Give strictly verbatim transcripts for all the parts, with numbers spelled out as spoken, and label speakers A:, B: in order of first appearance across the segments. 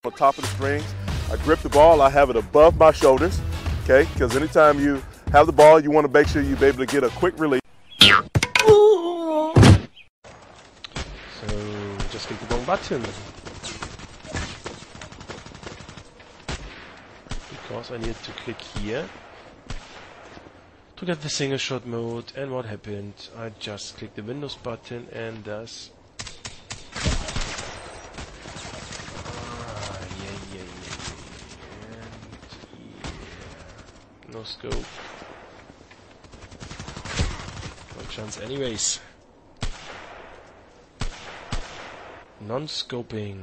A: on top of the strings. I grip the ball, I have it above my shoulders, okay? Because anytime you have the ball, you want to make sure you're able to get a quick release.
B: So, just click the wrong button. Because I needed to click here to get the single shot mode, and what happened? I just clicked the Windows button and thus ah, yeah, yeah, yeah, yeah. And yeah. No scope. No chance anyways. Non-scoping.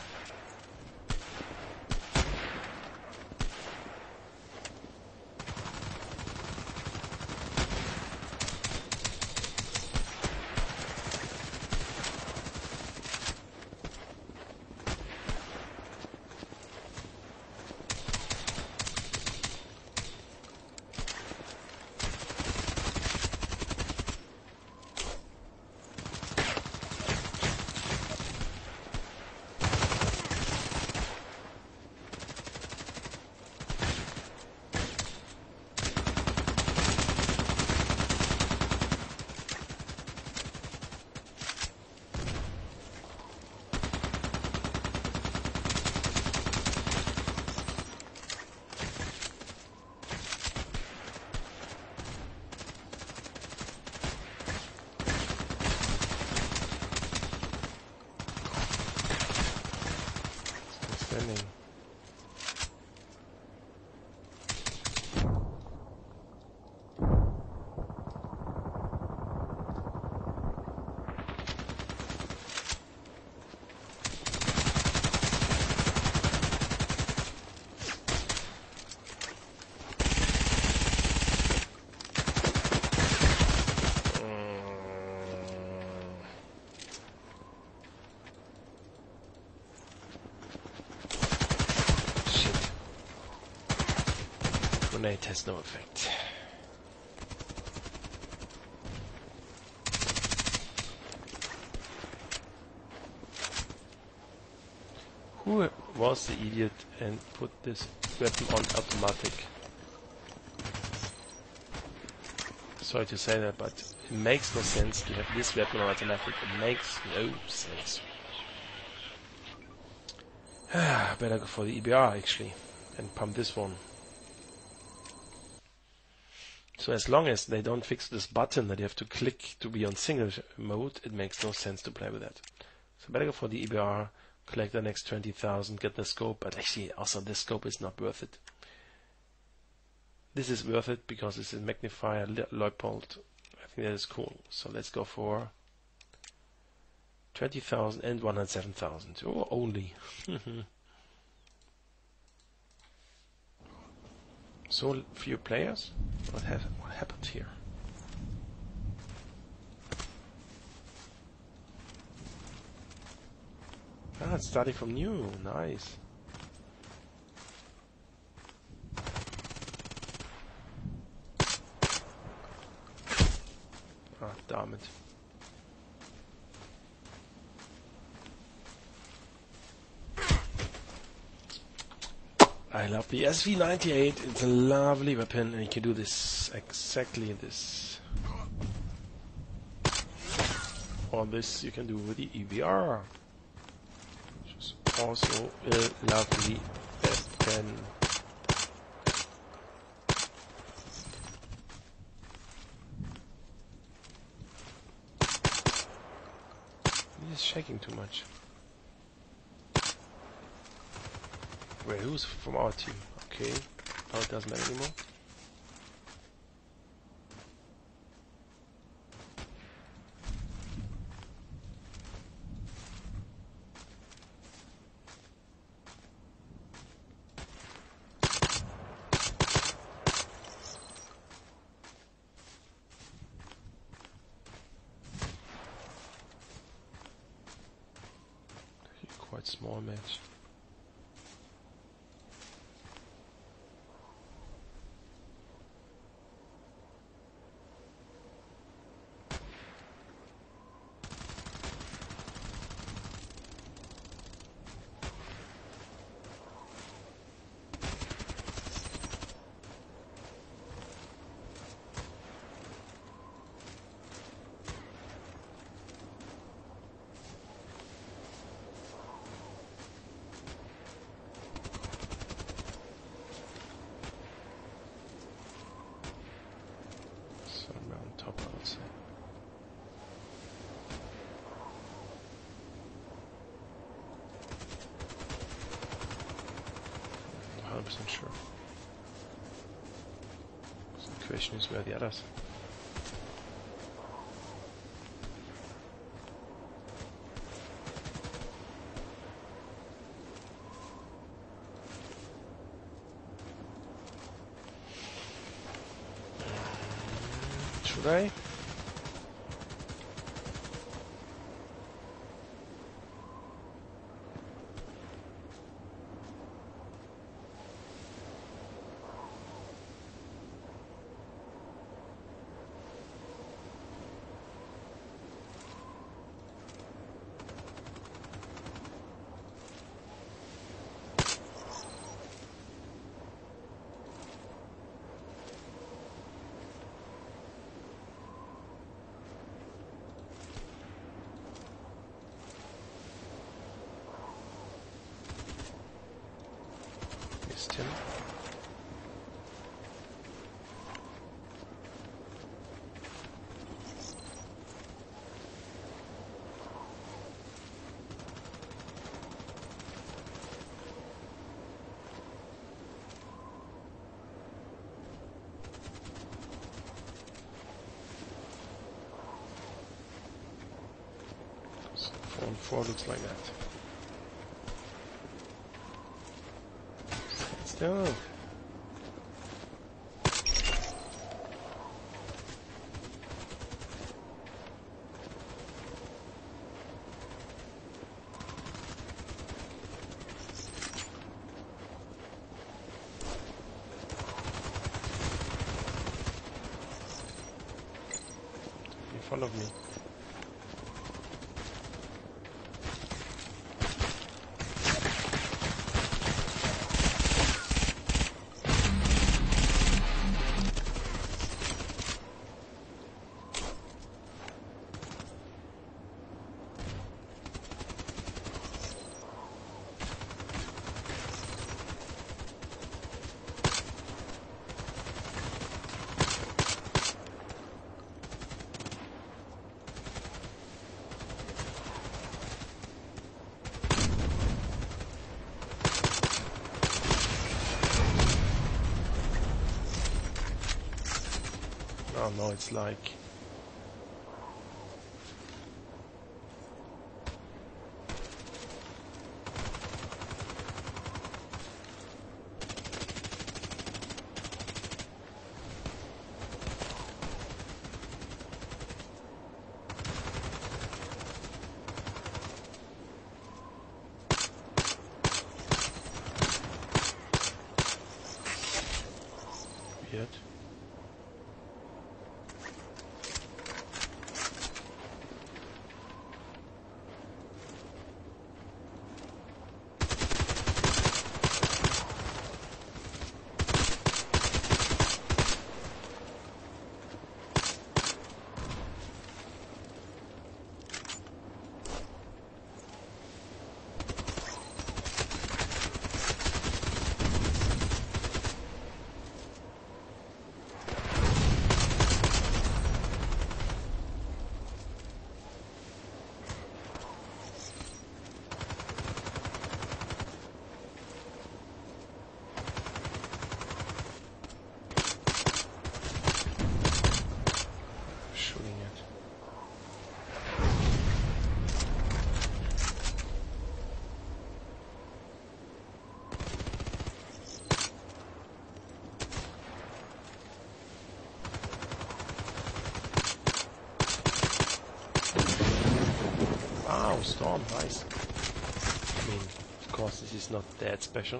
B: Grenade has no effect. Who was the idiot and put this weapon on automatic? Sorry to say that, but it makes no sense to have this weapon on automatic. It makes no sense. Better go for the E B R actually and pump this one. So as long as they don't fix this button that you have to click to be on single mode, it makes no sense to play with that. So better go for the E B R, collect the next twenty thousand, get the scope, but actually also this scope is not worth it. This is worth it because it's a magnifier, Leupold. I think that is cool. So let's go for twenty thousand and one hundred seven thousand. Oh, only. So few players. What has what happened here? Ah, it's starting from new. Nice. Ah, damn it. I love the S V ninety-eight, it's a lovely weapon and you can do this, exactly this. Or this you can do with the E B R, which is also a lovely weapon. It is shaking too much. Wait, who's from our team? Okay, now it doesn't matter anymore. Quite small match. percent sure. So the question is, where are the others? Should I? Missed him. So four and four looks like that. Still. In front of me. Oh no, it's like weird. Wow, storm, nice. I mean, of course this is not that special.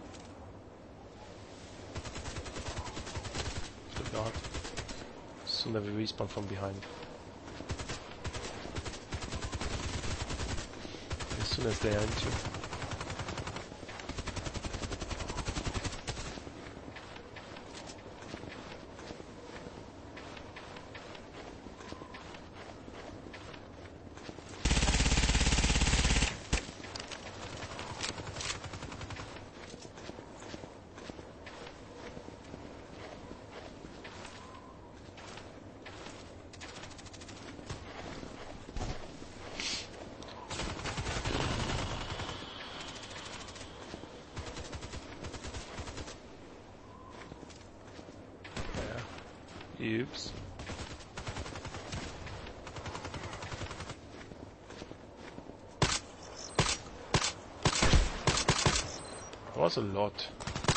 B: Forgot. Soon they will respawn from behind. As soon as they are into. Oops. That was a lot.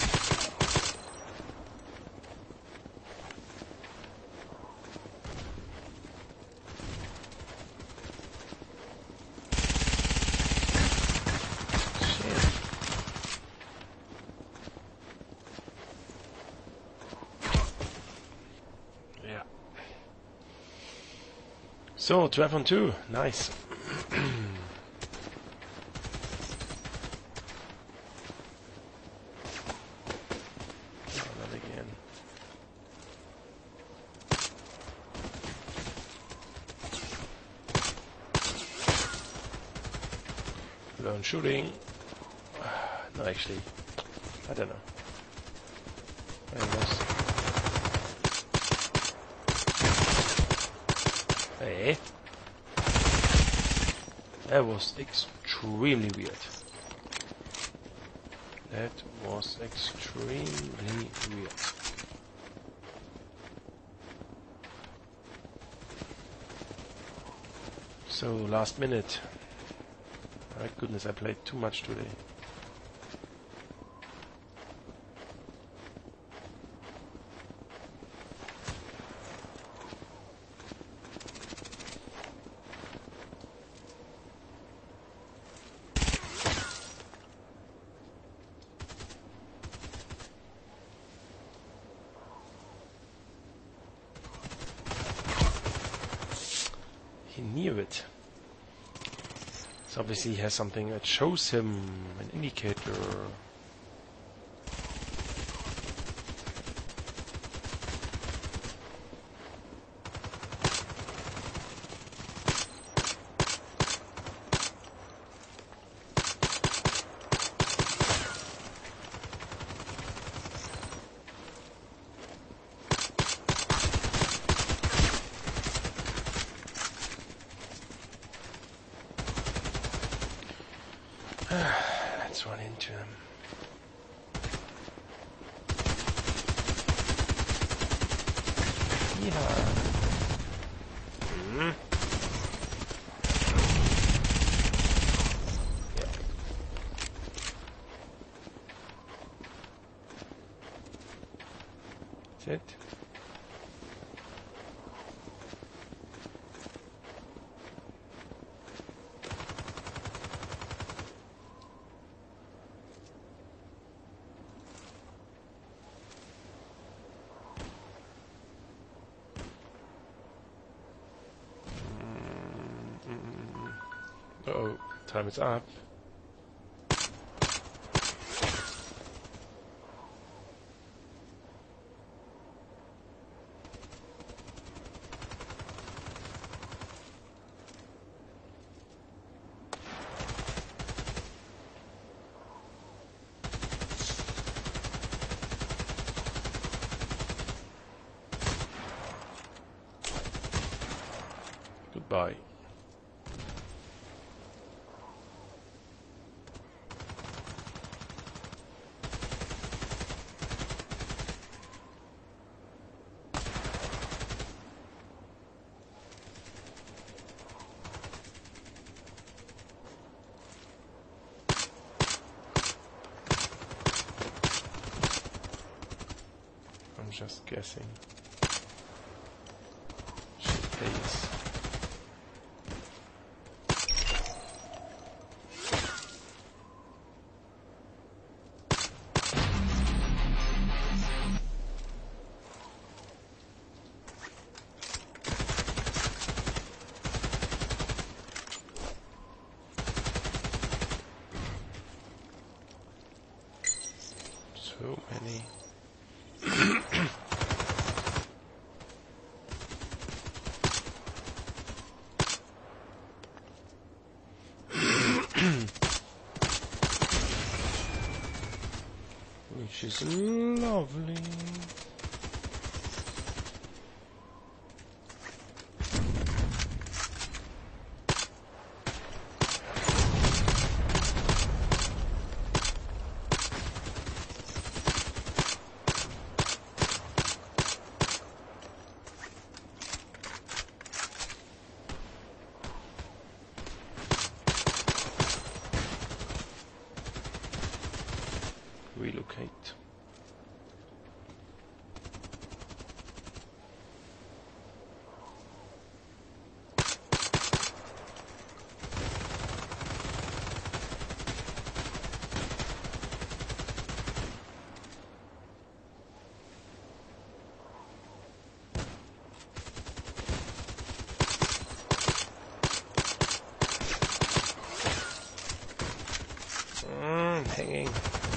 B: So, twelve on two, nice. Not again. Learn shooting. No, actually, I don't know. I lost. Hey. That was extremely weird. That was extremely weird. So, last minute. My goodness, I played too much today. He knew it. So obviously he has something that shows him an indicator. Let's run into him. Yeah. Mm. Yeah. That's it. Uh-oh, time is up. Goodbye. I'm just guessing. Shit pays. So many. Which is lovely. relocate. Hanging.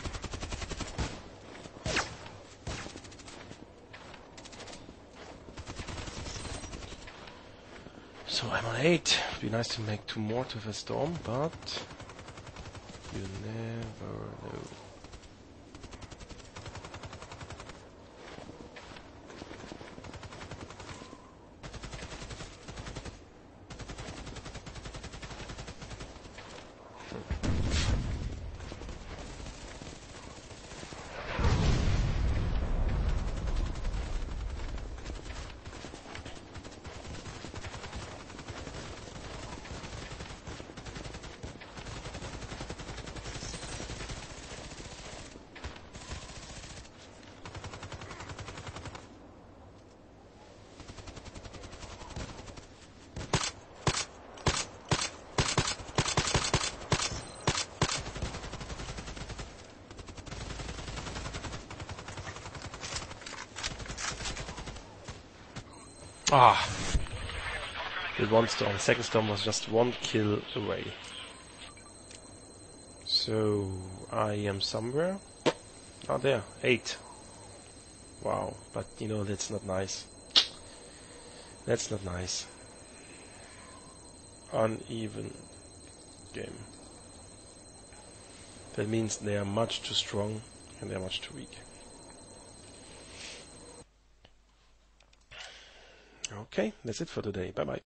B: So I'm on eight. It'd be nice to make two more to the storm, but you never know. Ah, with one storm. Second storm was just one kill away. So I am somewhere. Oh, there, eight. Wow, but you know that's not nice. That's not nice. Uneven game. That means they are much too strong and they are much too weak. Okay, that's it for today. Bye bye.